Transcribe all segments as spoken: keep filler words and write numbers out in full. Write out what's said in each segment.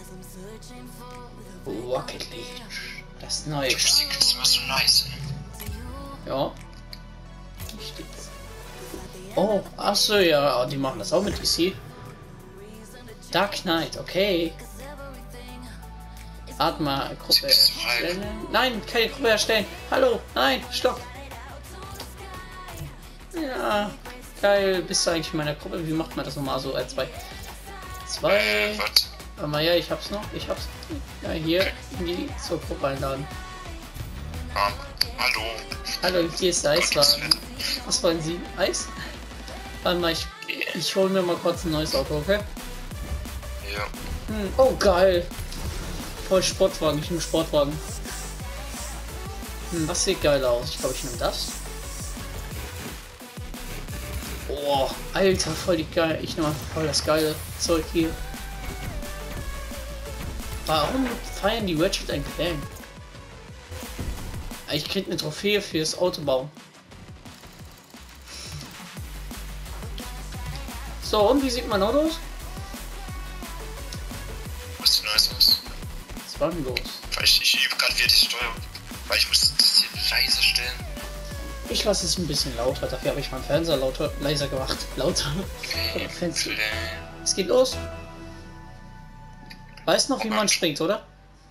Rocket League. Das neue. Die Musik ist immer so nice. Ja. Oh, achso, ja, die machen das auch mit D C. Dark Knight, okay. Warte mal, Gruppe erstellen. Nein, keine Gruppe erstellen. Hallo, nein, stopp. Ja, geil, bist du eigentlich in meiner Gruppe? Wie macht man das nochmal so? Äh, zwei. Zwei. Äh, was? Aber ja, ich hab's noch. Ich hab's. Ja, hier in die zur Gruppe einladen. Ah, hallo. Hallo, hier ist Eiswagen. Was wollen Sie? Eis? Warte mal, ich, ich hol mir mal kurz ein neues Auto, okay? Ja. Hm, oh, geil. Voll Sportwagen, ich nehme Sportwagen. Hm, was sieht geil aus? Ich glaube, ich nehme das. Oh, Alter, voll die geil. Ich nehme voll das geile Zeug hier. Warum feiern die Ratchet and Clank? Ich krieg eine Trophäe fürs Autobauen. So, und wie sieht mein Auto aus? Was sieht nice aus? Was war denn los? Ich, ich übe gerade wieder die Steuerung. Weil ich muss das hier leise stellen. Ich lasse es ein bisschen lauter, dafür habe ich meinen Fernseher lauter, leiser gemacht. Lauter. Okay. Fancy. Es geht los. Weißt noch, wie man springt, oder?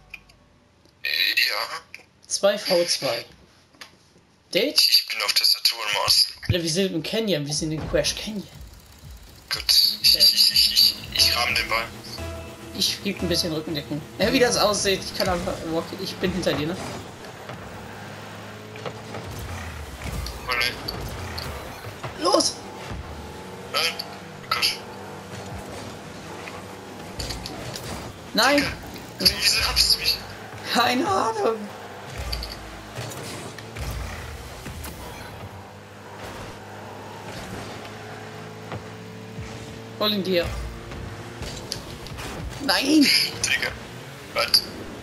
Ja. zwei V zwei. Date? Ich bin auf Tastatur und Maus. Alter, wir sind im Canyon, wir sind in Crash Canyon. Gut. Ich, ich, ich, ich, ich, ich rahm den Ball. Ich gebe ein bisschen Rückendeckung. Ja, wie das aussieht, ich kann einfach. Ich bin hinter dir, ne? Oh nein. Los! Nein. Oh Gott. Nein! Wieso habst du mich? Keine Ahnung! Hol ihn dir! Nein! Digga. Was?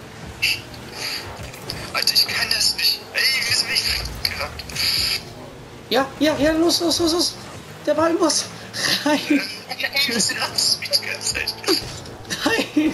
Alter, ich kann das nicht. Ey, wieso bin ich gerannt? Ja, ja, ja, los, los, los, los! Der Ball muss rein! Ey, wieso hast du mich die ganze Zeit? Nein!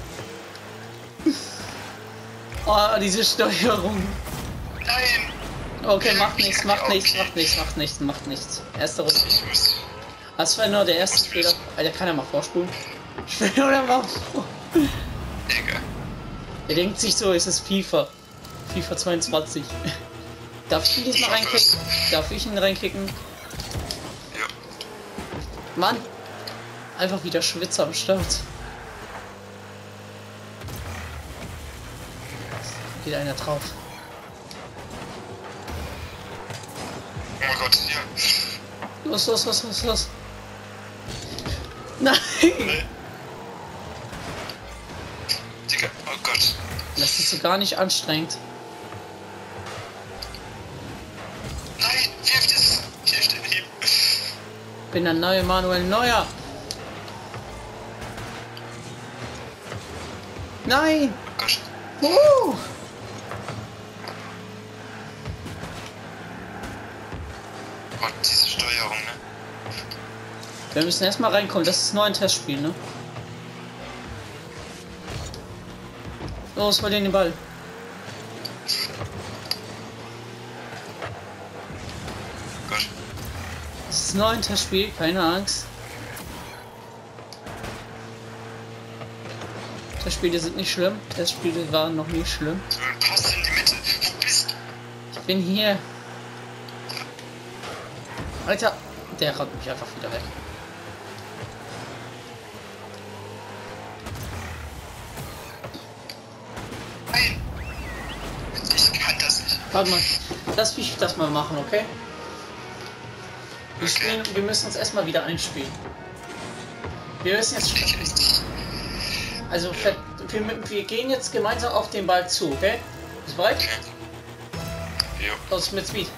Oh, diese Steuerung. Nein! Okay, macht nichts, macht nichts, macht nichts, macht nichts, macht nichts. Erste Runde. Ich muss. Das war nur der erste Fehler. Alter, kann er mal vorspulen? Oder mal vor. Digga. Er denkt sich so, es ist FIFA. FIFA zweiundzwanzig. Darf ich ihn diesmal reinkicken? Darf ich ihn reinkicken? Ja. Mann! Einfach wieder Schwitzer am Start. Geht einer drauf. Oh Gott, ja. Los, los, los, los, los. Nein! Nee. Digga, oh Gott. Das ist so gar nicht anstrengend. Nein, wirft es. Hier steht neben. Bin der neue Manuel Neuer. Nein! Oh Gott. Uh! Oh, diese Steuerung, ne? Wir müssen erstmal reinkommen. Das ist nur ein Testspiel, ne? Los, hol den Ball. Gott. Das ist nur ein Testspiel, keine Angst. Testspiele sind nicht schlimm. Testspiele waren noch nie schlimm. So ein Pass in die Mitte. Wo bist du? Ich bin hier. Alter, der rannt mich einfach wieder weg. Nein. Ich kann das nicht. Warte mal, lass mich das mal machen, okay? Wir, Okay. spielen, wir müssen uns erstmal wieder einspielen. Wir müssen jetzt. Ich nicht. Also, wir, wir, wir gehen jetzt gemeinsam auf den Ball zu, okay? Bist du bereit? Okay. Jo. Los, mit Speed.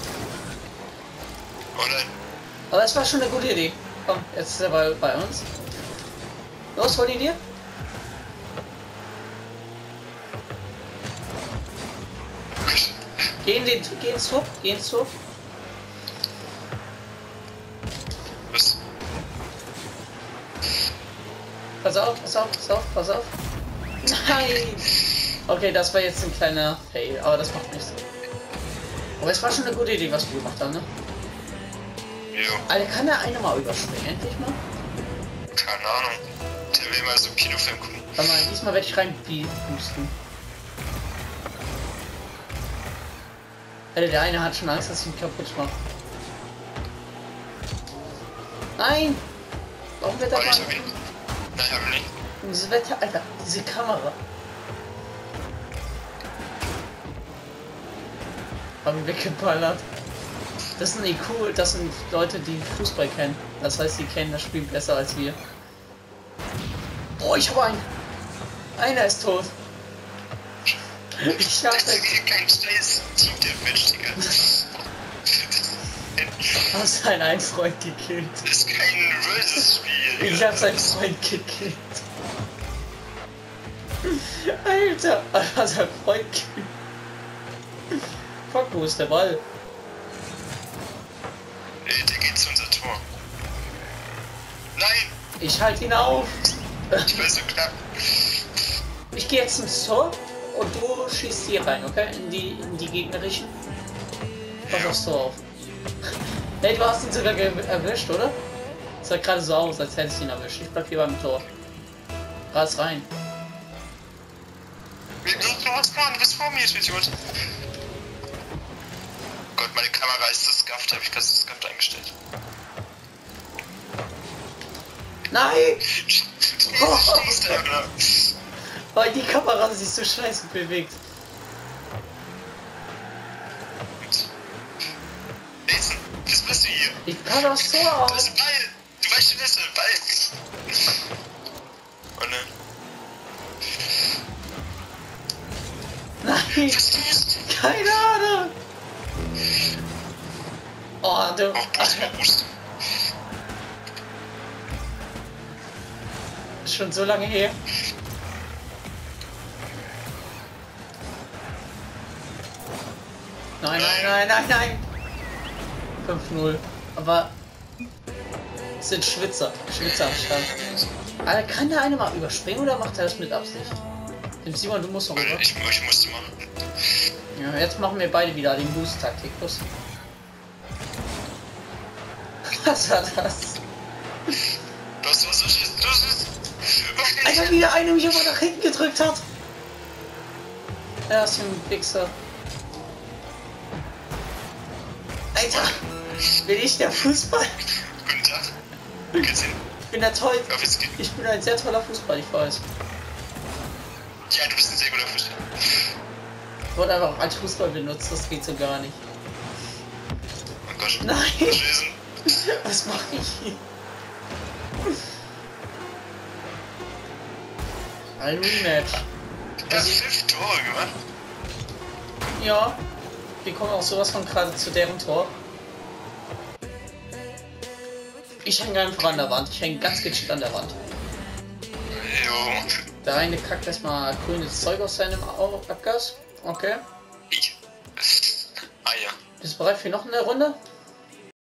Oh nein. Aber das war schon eine gute Idee. Komm, jetzt ist der Ball bei uns. Los, hol ihn dir. Geh in den, geh ins Tor, geh ins Tor. Was? pass auf, pass auf, pass auf, pass auf. Nein! Okay, das war jetzt ein kleiner Fail, aber das macht nichts. Aber es war schon eine gute Idee, was wir gemacht haben, ne? Jo. Alter, kann der eine mal überspringen, endlich mal? Keine Ahnung. Der will mal so einen Kinofilm gucken. Warte mal, diesmal werde ich rein boosten. Alter, der eine hat schon Angst, dass ich ihn kaputt mache. Nein! Warum wird er Oh, ich mal... hab ihn. Nein, hab ihn nicht. Dieses Wetter, Alter, diese Kamera. Hab ihn weggeballert. Das sind nicht cool, das sind Leute, die Fußball kennen. Das heißt, die kennen das Spiel besser als wir. Oh, ich habe einen. Einer ist tot. Ich hab Das ist kein scheiß Team, der Mensch, Digga. Du hast seinen einen Freund gekillt. Das ist kein Versus-Spiel. Ich hab seinen Freund gekillt. Alter, er hat seinen Freund gekillt. Fuck, wo ist der Ball? Ey, der geht zu unser Tor. Nein! Ich halte ihn auf. Ich war so knapp. Ich gehe jetzt ins Tor und du schießt hier rein, okay? In die, in die gegnerischen. Pass aufs Tor auf. Hey, du hast ihn sogar erwischt, oder? Das sah gerade so aus, als hättest du ihn erwischt. Ich bleib hier beim Tor. Raus rein. Du hast vorne, du bist vor mir, Idiot. Gott, meine Kamera ist so scuffed, habe ich gerade so scuffed eingestellt. Nein! Oh. Stehst da, oder? Weil die Kamera sich so scheiße bewegt. Nathan, was bist du hier? Ich kann aufs Tor Da auf. ist ein Ball! Du weißt schon, das ist ein Ball! Oh nein. Nein! Was tust du? Keine Ahnung! Oh, du. Oh, Boost, mal Boost. Ist schon so lange her. Nein, nein, nein, nein, nein! fünf null. Aber es sind Schwitzer. Schwitzer am Start. Alter, kann der eine mal überspringen oder macht er das mit Absicht? Dem Simon, du musst noch rüber. Ich, ich musste machen. Ja, jetzt machen wir beide wieder den Boost-Taktik. Los. Was war das? Los, los, los, los, los! Alter, wieder eine mich aber nach hinten gedrückt hat. Er ist ein Wichser. Alter, bin ich der Fußball? Guten Tag. Geht's hin? Ich bin der toll. Auf jetzt geht. Ich bin ein sehr toller Fußball, ich weiß. Ja, du bist ein sehr guter Fußballer. Ich wurde einfach als Fußball benutzt, das geht so gar nicht. Oh Gott. Nein! Lesen. Was mache ich hier? Ein Rematch. Du hast fünf Tore gemacht. Ja, wir kommen auch sowas von gerade zu deren Tor. Ich hänge einfach an der Wand. Ich hänge ganz gechillt an der Wand. Jo. Der eine kackt erstmal grünes Zeug aus seinem Au- Abgas. Okay. Ich. Ah ja. Bist du bereit für noch eine Runde?